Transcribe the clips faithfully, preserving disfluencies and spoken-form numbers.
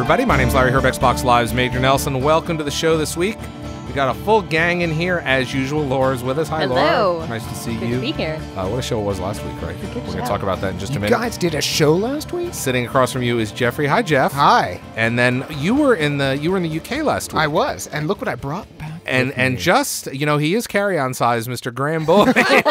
everybody. My name's Larry Hryb, Xbox Live's Major Nelson. Welcome to the show this week. We got a full gang in here as usual. Laura's with us. Hi, Hello. Laura. Nice to see Good you. to be here. Uh, what a show it was last week, right? Good We're going to show. talk about that in just you a minute. You guys did a show last week? Sitting across from you is Jeffrey. Hi, Jeff. Hi. And then you were in the you were in the U K last week. I was, and look what I brought back. And and just, you know, he is carry-on size, Mister Graeme Boyd.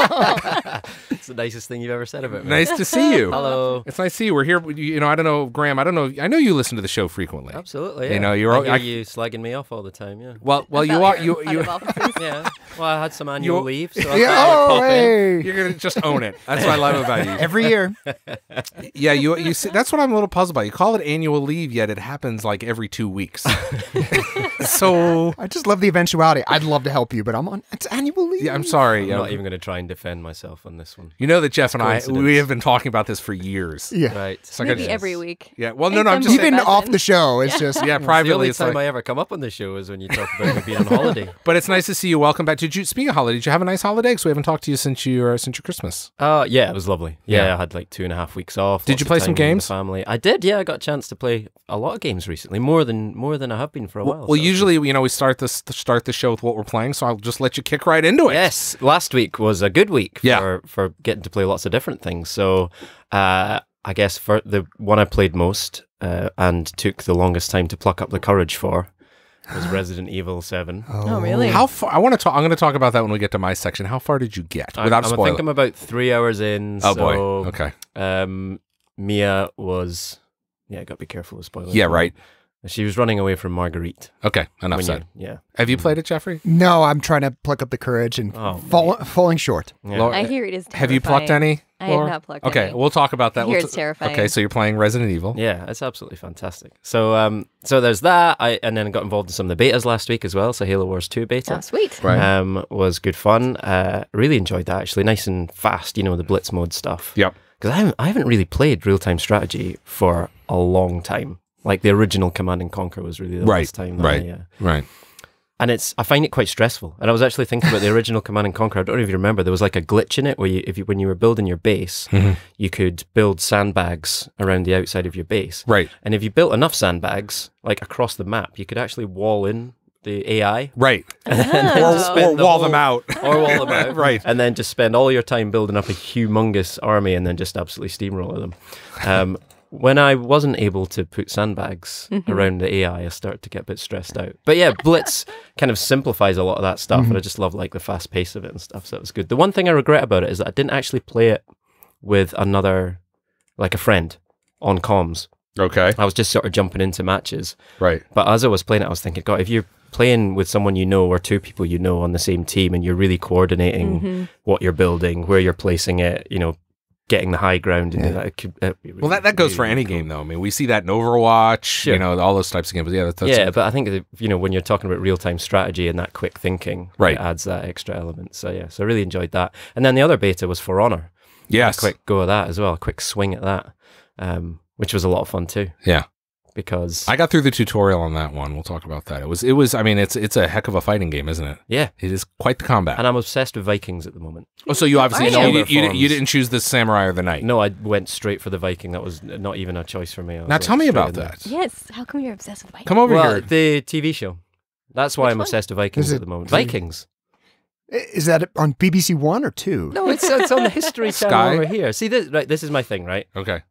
It's the nicest thing you've ever said about me. Nice to see you. Hello. It's nice to see you. We're here. You know, I don't know, Graeme. I don't know. I know you listen to the show frequently. Absolutely. Yeah. You know, you're. I hear I, you slagging me off all the time. Yeah. Well, well, you are. You you. Yeah. Well, I had some annual You- leave, so I Yeah, thought I'd oh, pop in. hey. You're gonna just own it. That's what I love about you. Every year. Yeah, you you see, that's what I'm a little puzzled by. You call it annual leave, yet it happens like every two weeks. So I just love the eventuality. I'd love to help you, but I'm on. It's annual leave. yeah, I'm sorry. I'm Yeah. not even going to try and defend myself on this one. You know that Jeff and I Coincidence. we have been talking about this for years. Yeah. Right. It's like Maybe I- every week. Yeah. Well, no, It's no. I'm a just movie. Even Best off then. the show, it's just yeah. It's the Privately, only it's time like. I ever come up on the show is when you talk about me being on holiday. But it's nice to see you. Welcome back. Did you speak of holiday? Did you have a nice holiday? Because we haven't talked to you since your since your Christmas. Uh, yeah, it was lovely. Yeah, Yeah. I had like two and a half weeks off. Did lots you of play some time with games? the family. I did. Yeah, I got a chance to play a lot of games recently, more than more than I have been for a Well, while. well so- usually, you know, we start this start the show with what we're playing, so I'll just let you kick right into it. Yes, last week was a good week Yeah. for, for getting to play lots of different things. So uh, I guess for the one I played most uh, and took the longest time to pluck up the courage for was Resident Evil seven. Oh, really? How far? I want to talk. I'm going to talk about that when we get to my section. How far did you get I, without I spoiling? think I'm about three hours in. Oh so, boy. Okay. Um, Mia was, yeah, got to be careful with spoilers. Yeah. Right. She was running away from Marguerite. Okay. Enough when said. you- yeah. Have you played it, Jeffrey? No, I'm trying to pluck up the courage and Oh, fall, falling short. Yeah. Laura, I hear it is terrifying. have you plucked any? I have Laura? not plucked Okay, any. we'll talk about that. I hear We'll it's t- terrifying. Okay, so you're playing Resident Evil. Yeah, it's absolutely fantastic. So, um, so there's that. I and then got involved in some of the betas last week as well. So Halo Wars two beta. Oh, sweet. Right. Um, was good fun. Uh, really enjoyed that actually. Nice and fast, you know, the blitz mode stuff. Yep. Because I haven't, I haven't really played real time strategy for a long time. Like the original Command and Conquer was really the Right, last time. That right. I, uh, Right. and it's I find it quite stressful. And I was actually thinking about the original Command and Conquer. I don't know if you remember. There was like a glitch in it where you, if you when you were building your base, Mhm. you could build sandbags around the outside of your base. Right. And if you built enough sandbags, like across the map, you could actually wall in the A I. Right. And then Oh. just Or, spend or the wall whole- them out. Or wall them out. Right. And then just spend all your time building up a humongous army and then just absolutely steamroller them. Um, when I wasn't able to put sandbags around the A I, I started to get a bit stressed out. But yeah, Blitz kind of simplifies a lot of that stuff, and I just love like the fast pace of it and stuff, so it was good. The one thing I regret about it is that I didn't actually play it with another, like a friend, on comms. Okay. I was just sort of jumping into matches. Right. But as I was playing it, I was thinking, God, if you're playing with someone you know or two people you know on the same team and you're really coordinating Mm-hmm. what you're building, where you're placing it, you know, getting the high ground and Yeah. do that, it could, it'd be really, Well, that, that goes really, for any really cool. game, though. I mean, we see that in Overwatch, Sure. you know, all those types of games. But yeah, that's, that's Yeah, but I think that, you know, when you're talking about real-time strategy and that quick thinking, Right. it adds that extra element. So yeah, so I really enjoyed that. And then the other beta was For Honor. yes. A quick go at that as well, a quick swing at that, um, which was a lot of fun too. Yeah. Because I got through the tutorial on that one. We'll talk about that. It was, it was. I mean, it's, it's a heck of a fighting game, isn't it? yeah, It is quite the combat. and I'm obsessed with Vikings at the moment. Oh, so you obviously Are you, you? you, you, Forms. you didn't choose the samurai or the knight. No, I went straight for the Viking. That was not even a choice for me. I was Now like tell me straight about in there. that. Yes. How come you're obsessed with Vikings? Come over Well, here. the T V show. That's why Which I'm one? obsessed with Vikings Is at it- the moment. is it- Vikings. I- Is that on B B C One or two? No, it's it's on the History Channel Sky? over here. See, this right? This is my thing, right? Okay.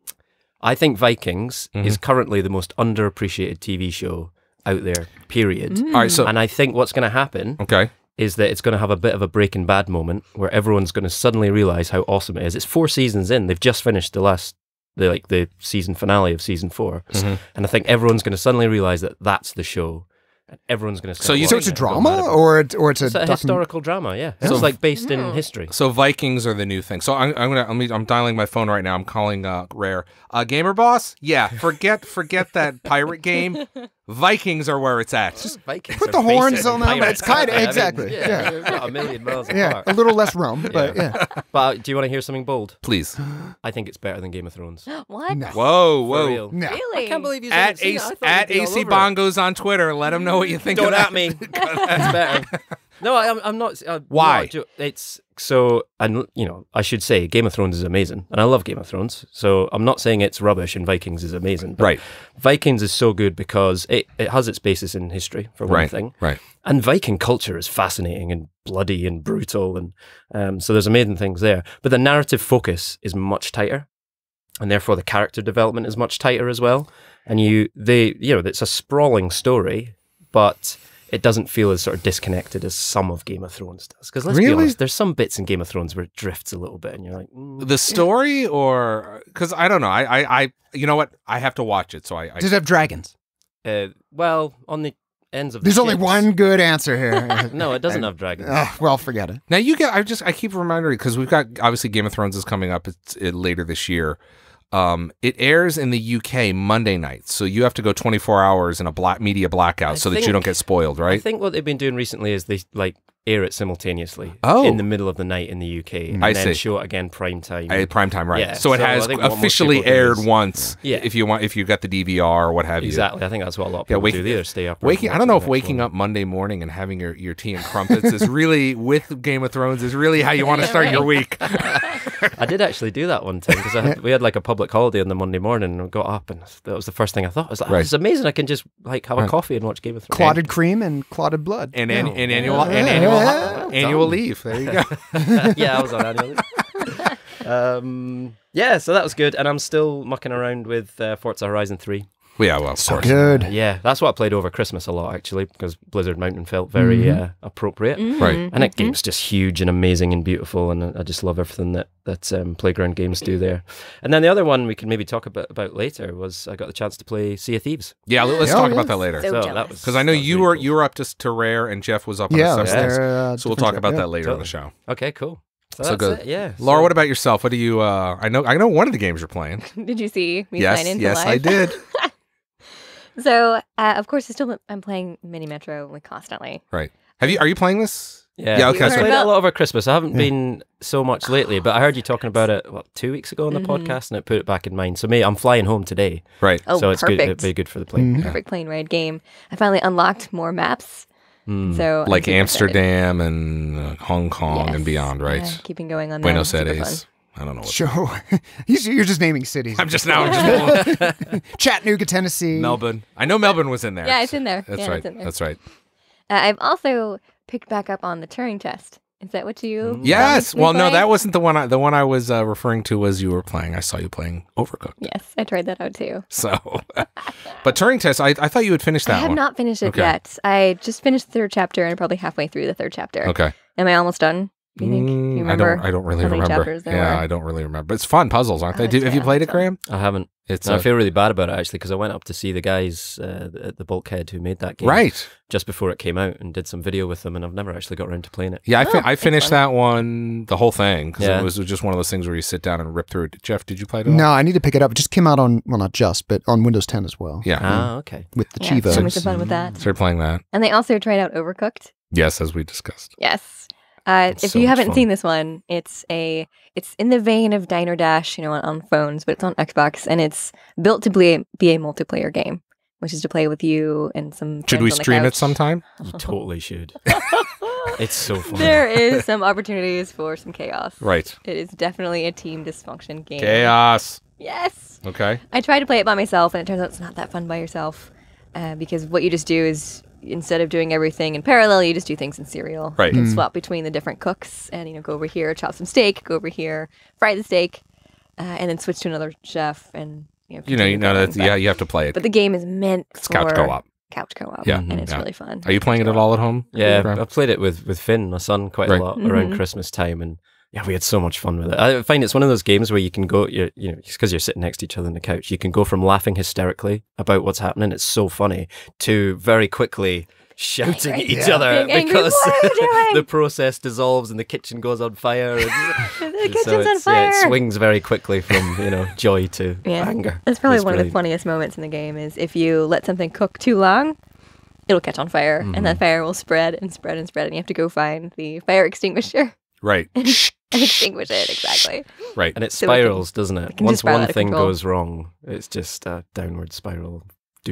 I think Vikings Mhm. is currently the most underappreciated T V show out there. Period. Mm. All right. So And I think what's going to happen okay. is that it's going to have a bit of a Breaking Bad moment where everyone's going to suddenly realize how awesome it is. It's four seasons in; they've just finished the last, the like the season finale of season four, Mhm. and I think everyone's going to suddenly realize that that's the show, and everyone's going to. So you- So it's a drama, or it, or it's a, It's a docu- historical drama, yeah. So- It's like based Mm. in history. So Vikings are the new thing. So I'm, I'm gonna I'm, I'm dialing my phone right now. I'm calling uh, Rare. Uh, Gamer Boss. Yeah. Forget forget that pirate game. Vikings are where it's at. Vikings Put are the horns basically on them, pirates, it's kinda- aren't they? I mean, exactly, yeah, yeah. they're not a million miles yeah, apart. a little less rum, but yeah. But do you want to hear something bold? Please. I think it's better than Game of Thrones. What? No. Whoa, For whoa. real. No. Really? I can't believe you At haven't seen A it. I thought at you'd be all A C over it. Bongos on Twitter. Let them know what you think. Don't of that. at me. That's better. No, I, I'm, I'm not. Uh, Why? not jo- it's so, and you know, I should say Game of Thrones is amazing, and I love Game of Thrones. So I'm not saying it's rubbish and Vikings is amazing. But Right. Vikings is so good because it, it has its basis in history, for one Right. thing. Right. And Viking culture is fascinating and bloody and brutal, and um, so there's amazing things there. But the narrative focus is much tighter, and therefore the character development is much tighter as well. And you, they, you know, it's a sprawling story, but it doesn't feel as sort of disconnected as some of Game of Thrones does. Because let's Really? be honest, there's some bits in Game of Thrones where it drifts a little bit, and you're like, mm. The story, or because I don't know, I, I, I, you know what? I have to watch it, so I. I Does it have dragons? uh, well, on the ends of the There's only ships- one good answer here. No, it doesn't have dragons. Oh, well, forget it. Now you get. I just. I keep reminding because we've got obviously Game of Thrones is coming up. It's it, later this year. Um, it airs in the U K Monday nights, so you have to go twenty-four hours in a black media blackout I so that you think- don't get spoiled, I right? think what they've been doing recently is they like air it simultaneously Oh. in the middle of the night in the U K, and I then see. show it again prime time. Uh, prime time, right? Yeah, so it so has I think what most officially people do aired is- once. Yeah. If you want, if you got the D V R or what have you. Exactly. I think that's what a lot of Yeah, people wake- do. They either stay up. Or Waking, I watch don't it know the if next waking morning. up Monday morning and having your, your tea and crumpets is really with Game of Thrones is really how you want to start your week. I did actually do that one time because we had like a public holiday on the Monday morning, and I got up, and that was the first thing I thought. I was like, oh, Right. it's amazing. I can just like have a Right. coffee and watch Game of Thrones. Clotted cream and clotted blood. And, an, No. and annual Yeah. and annual Yeah. annual leave. There you go. Yeah, I was on annual leave. um, yeah, so that was good, and I'm still mucking around with uh, Forza Horizon three. Yeah, well, of So course. good. Yeah, that's what I played over Christmas a lot, actually, because Blizzard Mountain felt very Mhm. uh, appropriate. Right. And that game's just huge and amazing and beautiful, and I just love everything that that um, Playground Games do there. And then the other one we can maybe talk about, about later was I got the chance to play Sea of Thieves. Yeah, let- let's Oh, talk yeah. about that later. So So that jealous. was Because I know that was you really were cool. you were up to, to Rare and Jeff was up Yeah, on a it's substance. their, uh, So we'll different talk show. about Yeah. that later on the Totally. show. Okay, cool. So, So that's good. it, yeah. Laura, so- what about yourself? What do you? Uh, I know I know one of the games you're playing. Did you see me yes, sign into yes, live? I did. So, uh, of course, I still I'm playing Mini Metro like constantly. Right. Have you? Are you playing this? Yeah, Yeah, okay, I that's played right. it a lot over Christmas. I haven't Yeah. been so much lately, but I heard you talking about it what two weeks ago on the Mhm. podcast, and it put it back in mind. So, mate, I'm flying home today, Right. Oh, so it's good. perfect. It'd be good for the plane. Mhm. Perfect plane ride game. I finally unlocked more maps. Mm. So I'm Like super excited. Amsterdam and uh, Hong Kong and Yes. beyond, right? Yeah, keeping going on Buenos them. Super Aires. I don't know. What Show. You're you're just naming cities. I'm just now. I'm just Chattanooga, Tennessee. Melbourne. I know Melbourne was in there. Yeah, it's in there. That's yeah, right. It's in there. That's right. Uh, I've also picked back up on the Turing test. Is that what you? Mm. Yes. promised me Well, no, play? that wasn't the one. I, the one I was uh, referring to was you were playing. I saw you playing Overcooked. Yes, I tried that out too. So, but Turing Test. I, I thought you had finished I that have one. not finished it Okay. yet. I just finished the third chapter and I'm probably halfway through the third chapter. Okay. Am I almost done? Do you think? Mm, you I remember? don't. I don't really how many remember. chapters there Yeah, were? I don't really remember. It's fun puzzles, aren't Oh, they? it's Did, have you fun, played it, it's fun. Graham? I haven't. It's No, I uh, feel really bad about it actually because I went up to see the guys uh, at the Bulkhead who made that game right. just before it came out and did some video with them, and I've never actually got around to playing it. Yeah, I, Oh, fi- I that's finished fun. that one, the whole thing, because Yeah. it was just one of those things where you sit down and rip through it. Jeff, did you play it? All? No, I need to pick it up. It just came out on, well, not just, but on Windows ten as well. Yeah. Ah, okay. With the Yeah, Chivos. so much fun with that. Started playing that. And they also tried out Overcooked. Yes, as we discussed. Yes. Uh, It's if so you much haven't fun. seen this one, it's a it's in the vein of Diner Dash, you know, on, on phones, but it's on Xbox, and it's built to be a, be a multiplayer game, which is to play with you and some. Should friends we on the stream it couch. sometime? You totally should. It's so fun. There is some opportunities for some chaos. Right. It is definitely a team dysfunction game. Chaos. Yes. Okay. I tried to play it by myself, and it turns out it's not that fun by yourself, uh, because what you just do is instead of doing everything in parallel, you just do things in serial. Right. You can Mm. swap between the different cooks, and you know, go over here, chop some steak, go over here, fry the steak, uh, and then switch to another chef, and you know, You know, you continue know going, that. but- Yeah, you have to play it. But the game is meant It's for couch co-op. couch co-op, Yeah. and it's Yeah. really fun. Are you playing it at all at home? Yeah, Graham? I played it with, with Finn, my son, quite Right. a lot around Mhm. Christmas time, and yeah, we had so much fun with it. I find it's one of those games where you can go, you're, you know, just because you're sitting next to each other on the couch, you can go from laughing hysterically about what's happening, it's so funny, to very quickly shouting at each Yeah. other Being angry, because "What are you doing?" the process dissolves and the kitchen goes on fire. And, the and kitchen's so on it's, fire. yeah, it swings very quickly from you know joy to Yeah. anger. That's probably It's one of the brilliant. funniest moments in the game is if you let something cook too long, it'll catch on fire, and Mm-hmm. that fire will spread and spread and spread, and you have to go find the fire extinguisher Right. and extinguish it, exactly. Right. And it So it can- spirals, doesn't it it? can Once just spiral out one of thing control. goes wrong, it's just a downward spiral of doom.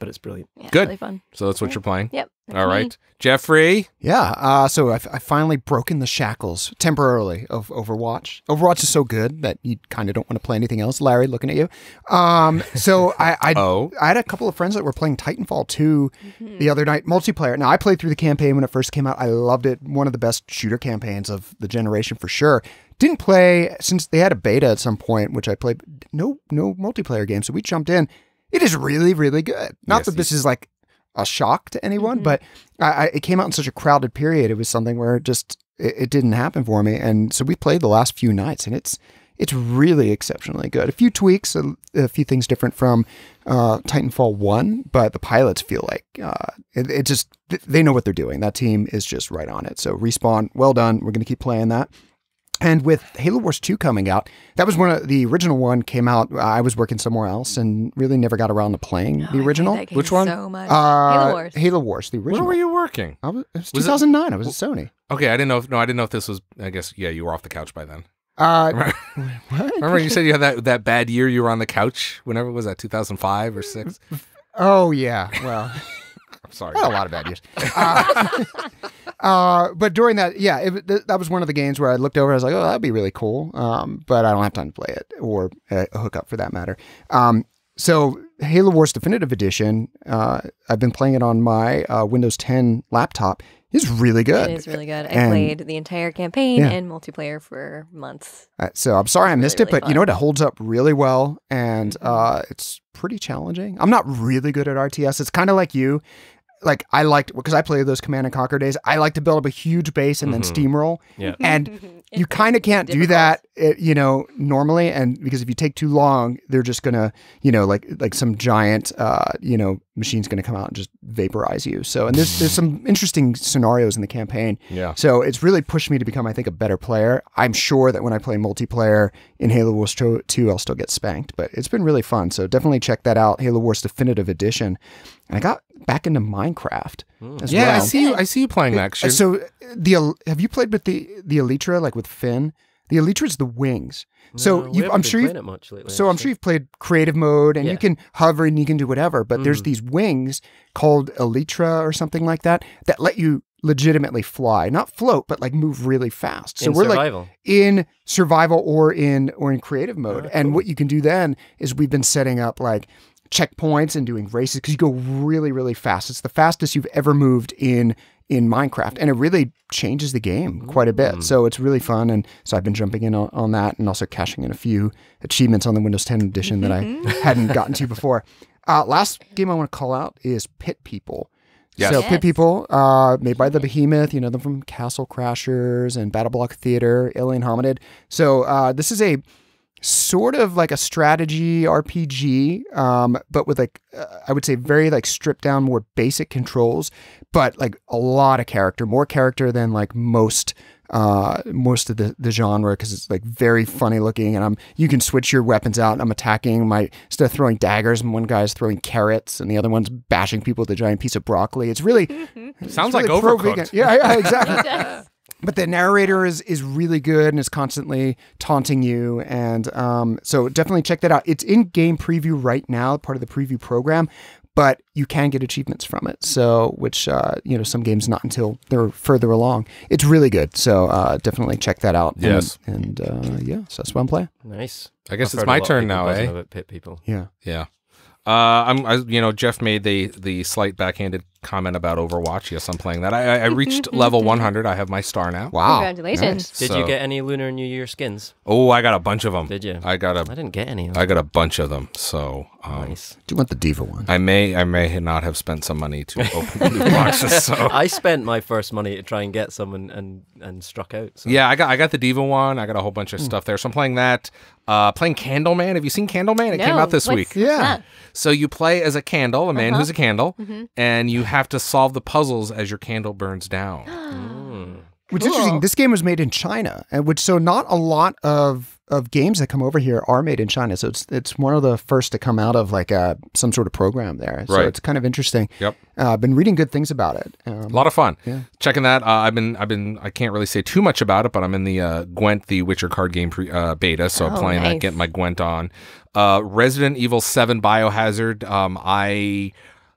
but it's brilliant. Yeah, it's Good. really fun. So that's what you're playing? Yep. that's All me. right. Jeffrey? Yeah, uh, so I've, I've finally broken the shackles temporarily of Overwatch. Overwatch is so good that you kind of don't want to play anything else. Larry, looking at you. Um, so I I, Oh. I had a couple of friends that were playing Titanfall two the other night, multiplayer. Now, I played through the campaign when it first came out. I loved it. One of the best shooter campaigns of the generation for sure. Didn't play since they had a beta at some point, which I played. No, no multiplayer game. So we jumped in. It is really, really good. Not Yes, that this is like a shock to anyone, Mhm. but I, I, it came out in such a crowded period. It was something where it just it, it didn't happen for me, and so we played the last few nights, and it's it's really exceptionally good. A few tweaks, a, a few things different from uh, Titanfall one, but the pilots feel like uh, it, it just they know what they're doing. That team is just right on it. So Respawn, well done. We're going to keep playing that. And with Halo Wars two coming out, that was one of the original one came out. I was working somewhere else and really never got around to playing Oh, I the played original. that game Which one? So much. Uh, Halo Wars. Halo Wars, the Where original. were you working? I was, it was, Was it- two thousand nine. I was at Sony. Okay, I didn't know if no, I didn't know if this was I guess yeah, you were off the couch by then. Uh, what? Remember you said you had that, that bad year you were on the couch? Whenever was that, two thousand five or six? Oh yeah. Well, I'm sorry. I had a lot of bad years. Uh, uh, but during that, yeah, it, th- that was one of the games where I looked over. I was like, oh, that'd be really cool. Um, but I don't have time to play it or uh, hook up for that matter. Um, so Halo Wars Definitive Edition, uh, I've been playing it on my uh, Windows ten laptop. It's really good. It is really good. I And- played the entire campaign Yeah. and multiplayer for months. Uh, so I'm sorry I missed really, it, but really you know fun. what? It holds up really well, and Mhm. uh, it's pretty challenging. I'm not really good at R T S. It's kind of like you. Like I liked because I played those Command and Conquer days. I like to build up a huge base and then Mhm. steamroll, Yeah. and It's you kind of can't do difficult. that, uh, you know, normally. And because if you take too long, they're just gonna, you know, like like some giant, uh, you know, machine's gonna come out and just vaporize you. So, and there's there's some interesting scenarios in the campaign. Yeah. So it's really pushed me to become, I think, a better player. I'm sure that when I play multiplayer in Halo Wars two, I'll still get spanked, but it's been really fun. So definitely check that out, Halo Wars Definitive Edition. And I got back into Minecraft as Yeah, I well. see you I see you playing that. Uh, So the El- have you played with the the Elytra, like with Finn? The Elytra is the wings. So No, we you, haven't I'm been sure you've playing it much lately. so I'm actually. sure you've played creative mode and Yeah. you can hover and you can do whatever, but there's Mhm. these wings called Elytra or something like that that let you legitimately fly, not float, but like move really fast. So in we're like survival. in survival or in or in creative mode. Oh, And cool. what you can do then is we've been setting up like checkpoints and doing races because you go really, really fast. It's the fastest you've ever moved in in Minecraft, and it really changes the game quite a bit. Mm. So it's really fun, and so I've been jumping in on, on that and also cashing in a few achievements on the Windows ten edition that I hadn't gotten to before. Uh, last game I want to call out is Pit People. Yes. So Yes. Pit People, uh, made by the Behemoth, you know them from Castle Crashers and Battle Block Theater, Alien Hominid. So uh, this is a sort of like a strategy R P G, um, but with like uh, I would say very like stripped down, more basic controls, but like a lot of character, more character than like most uh, most of the, the genre because it's like very funny looking, and I'm you can switch your weapons out. And I'm attacking my instead of throwing daggers, and one guy's throwing carrots, and the other one's bashing people with a giant piece of broccoli. It's really it's Sounds like really pro-vegan. Overcooked. Yeah, yeah, exactly. It does. But the narrator is is really good and is constantly taunting you, and um, so definitely check that out. It's in game preview right now, part of the preview program, but you can get achievements from it. So, which uh, you know, some games not until they're further along. It's really good. So uh, definitely check that out. And- Yes. and, uh, yeah, so that's what I'm playing. Nice. I guess I've it's heard a my lot of turn people now, buzzing eh? about Pit People. Yeah. Yeah. Uh, I'm, I, you know, Jeff made the the slight backhanded comment about Overwatch. Yes, I'm playing that. I, I I reached level one hundred. I have my star now. Wow. Congratulations. Did So- you get any Lunar New Year skins? Oh, I got a bunch of them. Did you? I got I a didn't get any. Of I them. got a bunch of them. So um, Nice. Do you want the Diva one? I may I may not have spent some money to open the new boxes. So I spent my first money to try and get some and and, and struck out. So. yeah, I got I got the Diva one. I got a whole bunch of stuff there. So I'm playing that. Uh, playing Candleman. Have you seen Candleman? It came No, out this what's week. Yeah. that? So you play as a candle, a man Uh-huh. who's a candle, Mhm. and you have to solve the puzzles as your candle burns down. Mm. Which Cool. is interesting. This game was made in China, and which so not a lot of of games that come over here are made in China. So it's it's one of the first to come out of like a some sort of program there. So Right. it's kind of interesting. Yep. Uh, I've been reading good things about it. Um, A lot of fun. Yeah. Checking that. Uh, I've been, I've been, I can't really say too much about it, but I'm in the uh, Gwent, the Witcher card game pre, uh, beta, so I'm Oh, playing that, nice. getting my Gwent on. Uh, Resident Evil seven Biohazard. Um, I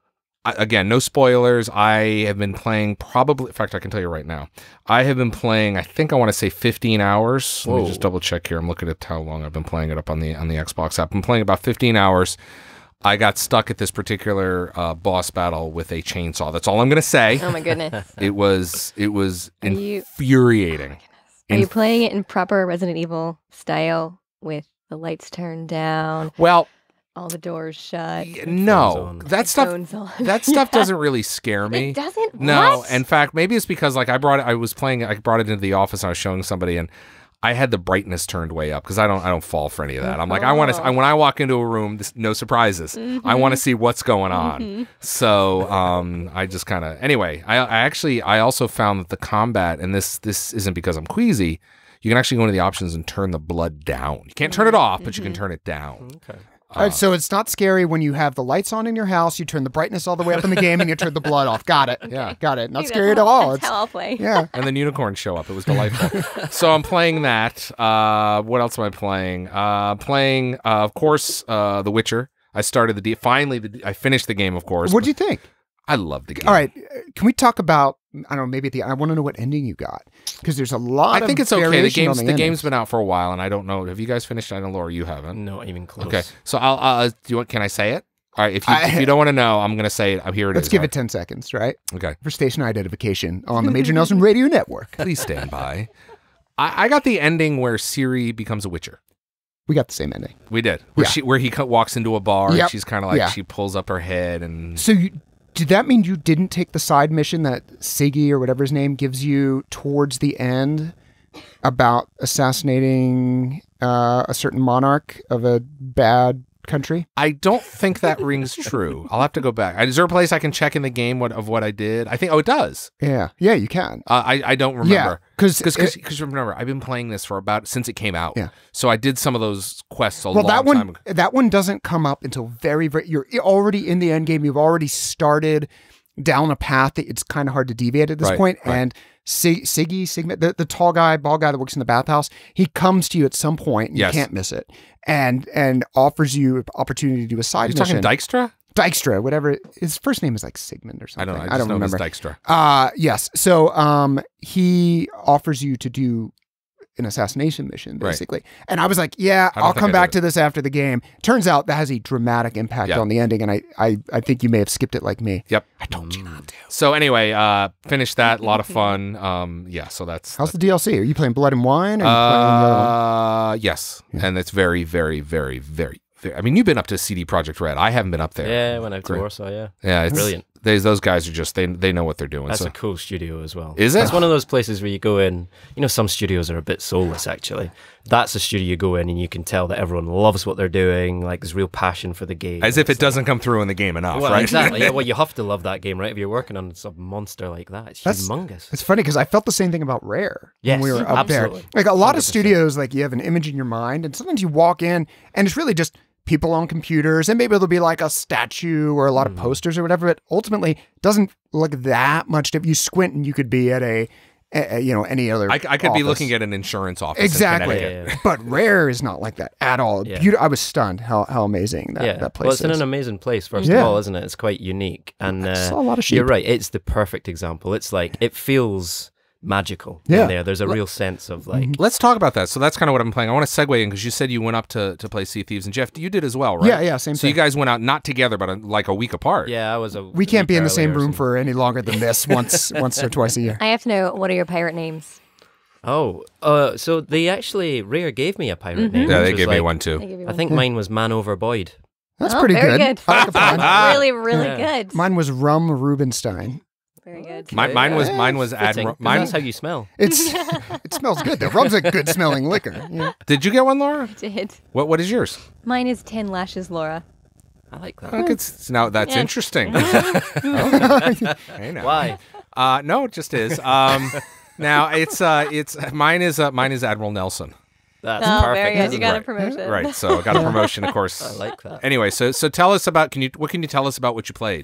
I, again, no spoilers. I have been playing probably. In fact, I can tell you right now. I have been playing. I think I want to say fifteen hours. Let Whoa. me just double check here. I'm looking at how long I've been playing it up on the on the Xbox app. I've been playing about fifteen hours. I got stuck at this particular uh, boss battle with a chainsaw. That's all I'm going to say. Oh my goodness. It was it was Are you- infuriating. Are you playing it in proper Resident Evil style with the lights turned down, Well, all the doors shut? y- no, on. that stuff Phones on? that stuff Yeah. doesn't really scare me. It doesn't? No, What? in fact, maybe it's because like I brought it. I was playing. I brought it into the office. And I was showing somebody, and I had the brightness turned way up because I don't. I don't fall for any of that. I'm like, I want to. Oh. When I walk into a room, this, no surprises. I want to see what's going on. Mhm. So um, I just kind of. Anyway, I, I actually I also found that the combat, and this this isn't because I'm queasy. You can actually go into the options and turn the blood down. You can't turn it off, but you can turn it down. Okay. All right, so it's not scary when you have the lights on in your house, you turn the brightess all the way up in the game, and you turn the blood off. Got it. Yeah. Got it. Not Dude, scary that's at how- all. That's It's, how I'll play. yeah. And then unicorns show up. It was delightful. So I'm playing that. Uh, what else am I playing? Uh, playing, uh, of course, uh, The Witcher. I started the de- finally. The, I finished the game, of course. What'd you think? I love the game. All right, uh, can we talk about? I don't know. Maybe at the. I want to know what ending you got because there's a lot. I think of it's okay. The variation game's on the, the, game's endings. been out for a while, and I don't know. Have you guys finished? I know, Laura, you haven't. Not even close. Okay, so I'll. Uh, do you want? Can I say it? All right. If you, I- if you don't want to know, I'm gonna say it. I'm here. It Let's is, give all it ten seconds, right? right? Okay. For station identification on the Major Nelson Radio Network. Please stand by. I, I got the ending where Ciri becomes a Witcher. We got the same ending. We did. Where Yeah. she where he co- walks into a bar Yep. and she's kind of like Yeah. she pulls up her head and So you, did that mean you didn't take the side mission that Siggy or whatever his name gives you towards the end about assassinating uh, a certain monarch of a bad country? I don't think that rings true. I'll have to go back. Is there a place I can check in the game what of what I did? I think oh it does. Yeah, yeah, you can. Uh, I I don't Yeah, remember. because Because remember, I've been playing this for about since it came out. Yeah. So I did some of those quests a well, long that time one ago. that one doesn't come up until very very. You're already in the end game. You've already started down a path that it's kind of hard to deviate at this Right, point. right. And Sig- Siggy, Sigma, the, the tall guy, bald guy that works in the bathhouse, he comes to you at some point, and Yes. you can't miss it, and and offers you opportunity to do a side You're mission. talking Dykstra? Dykstra, whatever. His first name is like Sigmund or I something. don't know. I, I just don't know remember. It was Dykstra. Uh yes. So um he offers you to do an assassination mission, Right. basically. And I was like, yeah, I don't I'll think come I back did to this after the game. Turns out that has a dramatic impact Yeah. on the ending, and I, I I think you may have skipped it like me. Yep. I told you not to. So anyway, uh, finished that. A lot of fun. Um, yeah. So that's How's the D L C? Are you playing Blood and Wine? Or are you playing the other one? Uh, yes, and it's very, very, very, very, very. I mean, you've been up to C D Project Red. I haven't been up there. Yeah, I went out to Great. Warsaw, yeah. yeah, it's Brilliant. They, those guys are just they they know what they're doing. That's so. a cool studio as well. Is it? It's one of those places where you go in, you know, some studios are a bit soulless, actually. That's a studio you go in and you can tell that everyone loves what they're doing, like there's real passion for the game. As if it It's doesn't come through in the game enough, Well, right? exactly. Yeah, well, you have to love that game, right? If you're working on some monster like that, it's That's- humongous. It's funny because I felt the same thing about Rare Yes, when we were up absolutely. there. Like a lot one hundred of percent. studios, like you have an image in your mind, and sometimes you walk in and it's really just people on computers, and maybe there'll be like a statue or a lot of Mm. posters or whatever. But ultimately, it doesn't look that much. If you squint, and you could be at a, a a, you know, any other. I, I could be office. looking at an insurance office. Exactly. In Yeah, Connecticut. yeah, yeah. But Rare is not like that at all. Yeah. Beaut- I was stunned how how amazing that, yeah. that place well, it's is. in an amazing place, first Yeah. of all, isn't it? It's quite unique. And I uh, saw a lot of sheep. you're right. It's the perfect example. It's like, it feels magical Yeah. in there. There's a real sense of like, Let's talk about that. So that's kind of what I'm playing. I want to segue in because you said you went up to, to play Sea Thieves, and Jeff, you did as well, right? Yeah, yeah, same So you thing. guys went out not together, but uh like a week apart. yeah, I was a. We can't be in the same room for. for any longer than this. Once once or twice a year. I have to know, what are your pirate names? Oh, uh, so they actually, Rare gave me a pirate name. Yeah, which they was gave me like- one I too. give you I one. think mine was Man Over Boyd. That's Oh, pretty very good. good. I like a pun. That's really, really Yeah. good. Mine was Rum Rubenstein. Very good. Mine, mine was Yeah, mine was Fitting, Admiral. 'cause Mine. that's how you smell. It's it smells good though. Rum's a good smelling liquor. Yeah. Did you get one, Laura? Did. What What is yours? Mine is Ten Lashes Laura. I like that. Look, it's, now that's Yeah. interesting. Okay. Hey, now. Why? Uh, no, it just is. Um, now it's uh, it's mine is uh, mine is Admiral Nelson. That's Oh, perfect. very good. You isn't got it? a promotion. Right. So I got a promotion, of course. I like that. Anyway, so so tell us about. Can you what can you tell us about what you played?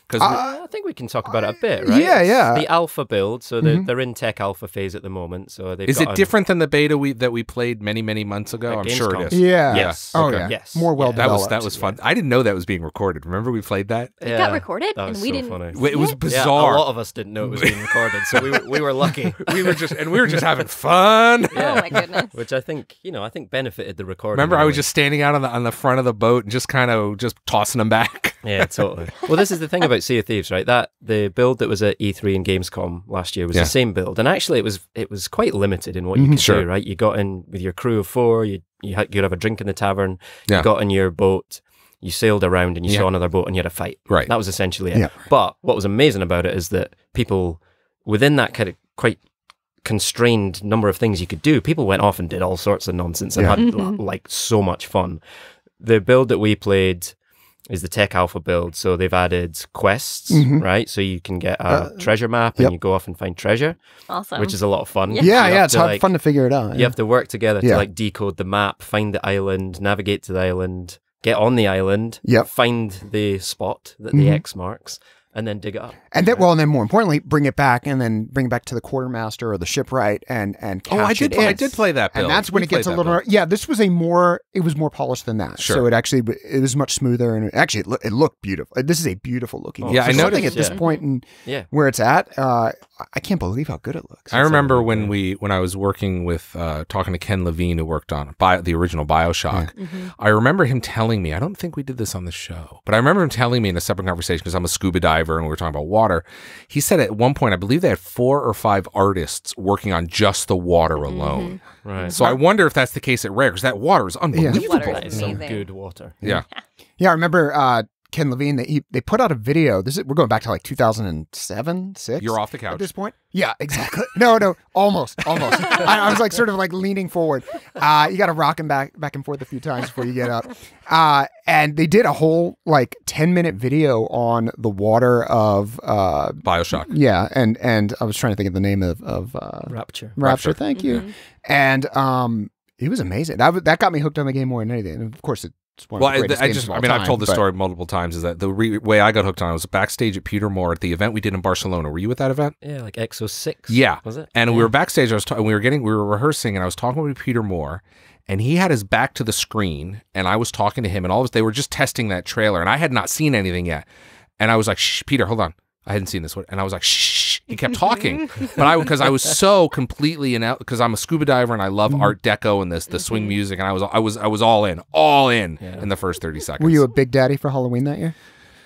Because Uh, I think we can talk about it a bit, right? yeah, It's yeah. The alpha build, so they're, Mhm. they're in tech alpha phase at the moment. So they've is got it an- different than the beta we that we played many many months ago? At I'm sure Gamescom. it is. Yeah. Yes. Oh Okay. yeah. Yes. More well Yeah. That was developed. that was fun. I didn't know that was being recorded. Remember we played that? It Yeah, got recorded, that and was we so didn't. funny. see It was it? Yeah, bizarre. a lot of us didn't know it was being recorded, so we were, we were lucky. we were just and we were just having fun. Yeah. Oh my goodness. Which I think, you know, I think benefited the recording. Remember, in I a was way. just standing out on the on the front of the boat and just kind of just tossing them back. Yeah, totally. Well, this is the thing about Sea of Thieves, right? That the build that was at E three and Gamescom last year was Yeah. the same build, and actually, it was it was quite limited in what you Mhm. could Sure. do, right? You got in with your crew of four. You you had, you'd have a drink in the tavern. Yeah. You got in your boat. You sailed around and you Yeah. saw another boat and you had a fight. Right. That was essentially it. Yeah. But what was amazing about it is that people within that kind of quite constrained number of things you could do, people went off and did all sorts of nonsense and Yeah. had Mhm. like so much fun. The build that we played is the tech alpha build. So they've added quests, Mhm. right? So you can get a Uh, treasure map and yep. you go off and find treasure, Awesome. which is a lot of fun. Yeah. Yeah, You yeah. have It's to, hard, like- fun to figure it out. You have to work together Yeah. to like decode the map, find the island, navigate to the island, get on the island, Yep. find the spot that the Mhm. X marks, and then dig it up. And then, well, and then more importantly, bring it back and then bring it back to the quartermaster or the shipwright and and catch Oh, I did. it Play, I in. did play that build. And that's when We it gets a played that little. build. Yeah, this was a more. It was more polished than that. Sure. So it actually it was much smoother and actually it, loo- it looked beautiful. This is a beautiful looking. Oh, game. Yeah, For I something noticed, at this yeah. point in Yeah. where it's at. Uh, I can't believe how good it looks. I It's remember a- when yeah. we when I was working with uh, talking to Ken Levine who worked on Bio, the original Bioshock. Mhm. I remember him telling me. I don't think we did this on the show, but I remember him telling me in a separate conversation because I'm a scuba diver and we were talking about water. He said at one point, I believe they had four or five artists working on just the water alone. Right. So I wonder if that's the case at Rare because that water is unbelievable. water That is is some amazing. good water. Yeah. Yeah, I remember uh, Ken Levine. They he, they put out a video. This is we're going back to like two thousand seven, six. You're off the At couch. this point? Yeah, exactly. No, no, almost, almost. I, I was like sort of like leaning forward. Uh, you got to rock him back, back and forth a few times before you get up. Uh, and they did a whole like ten minute video on the water of, uh, Bioshock. yeah, and and I was trying to think of the name of of uh, Rapture. Rapture. Rapture. Thank you. Mhm. And um, it was amazing. That w- that got me hooked on the game more than anything. And of course, it's one Well, of the I, greatest I games just, of I all mean, I've time, told the but- story multiple times. Is that the re- way I got hooked on it was backstage at Peter Moore at the event we did in Barcelona. Were you at that event? Yeah, like X oh six. Yeah. Was it? And yeah. we were backstage. I was, ta- and we were getting, we were rehearsing, and I was talking with Peter Moore, and he had his back to the screen, and I was talking to him, and all of us, they were just testing that trailer, and I had not seen anything yet, and I was like, "Shh, Peter, hold on, I hadn't seen this one," and I was like, "Shh." He kept talking, but I because I was so completely in out because I'm a scuba diver and I love Mhm. Art Deco and this the swing music, and I was I was I was all in, all in Yeah. in the first thirty seconds. Were you a big daddy for Halloween that year?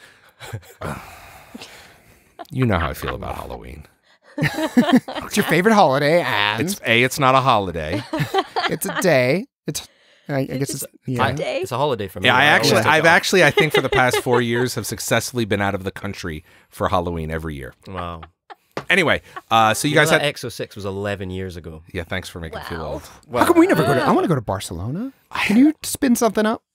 You know how I feel about Halloween. It's your favorite holiday, and It's a, it's not a holiday. it's a day. It's I, I guess it's, yeah. I- day. It's a holiday for me. Yeah, I always actually, take I've it off. actually, I think for the past four years have successfully been out of the country for Halloween every year. Wow. Anyway, uh, so you, You guys know had, that X oh six was eleven years ago. yeah, thanks for making me feel Wow. old. How come we never go to? I want to go to Barcelona. Can you spin something up?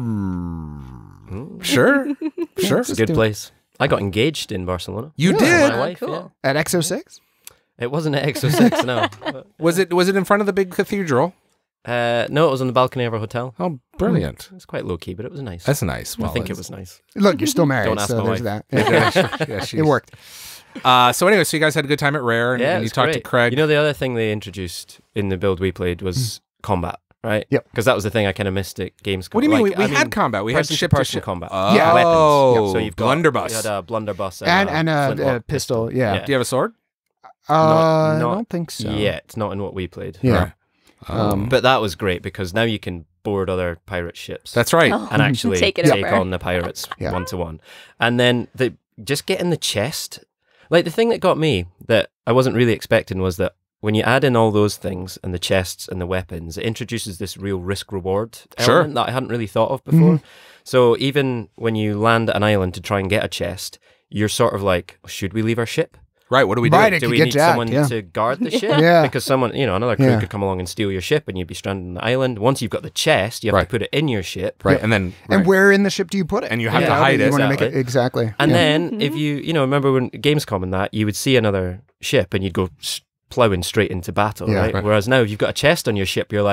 Mm. Sure, sure. It's a Let's good do it. place. I got engaged in Barcelona. You Really? did. My Oh, wife, cool. yeah. At X oh six? It wasn't at X oh six, no. Was it? Was it in front of the big cathedral? Uh, no, it was on the balcony of our hotel. Oh, brilliant. It was quite low key, but it was nice. That's nice. Well, I think it it's- was nice. Look, you're still married, Don't ask so my there's wife. that. Yeah. Yeah, sure. Yeah, It she's- worked. Uh, so anyway, so you guys had a good time at Rare, and, Yeah, and it you was talked to great. Craig. You know, the other thing they introduced in the build we played was combat, right? Yep. Because that was the thing I kind of missed at Gamescom. what do you mean? Like, we we I had mean, combat. We had person to ship to person ship combat. Oh, Yeah. Weapons. Yep, so you've got blunderbuss. You had a blunderbuss and, And a and a, flintlock a pistol, yeah. Do you have a sword? Uh, Not- I not don't think so. Yet, not in what we played. Yeah. Right. Um, But that was great because now you can board other pirate ships. That's right. Oh, and actually take take, it over. on the pirates Yeah. one to one. And then the just getting the chest. Like the thing that got me that I wasn't really expecting was that when you add in all those things and the chests and the weapons, it introduces this real risk reward Sure. element that I hadn't really thought of before. So even when you land at an island to try and get a chest, you're sort of like, should we leave our ship? Right. What do we do? Right, it Do could we get need jacked, someone yeah. to guard the ship? Yeah. Because someone, you know, another crew Yeah. could come along and steal your ship and you'd be stranded on the island. Once you've got the chest, you have Right. to put it in your ship. Right. And then And right. where in the ship do you put it? And you have to know, hide you it. wanna make Exactly. it exactly. And Yeah. then if you, you know, remember when Gamescom and that, you would see another ship and you'd go s- plowing straight into battle, Yeah. right? Right. Whereas now, if you've got a chest on your ship, you're like,